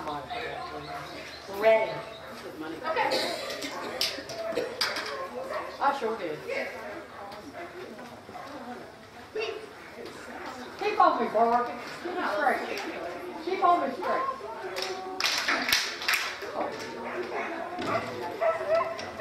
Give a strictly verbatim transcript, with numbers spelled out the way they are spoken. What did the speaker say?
mind. We're ready. Okay. I sure did. Keep on me, Barb. Keep me straight. Keep on me straight. Oh.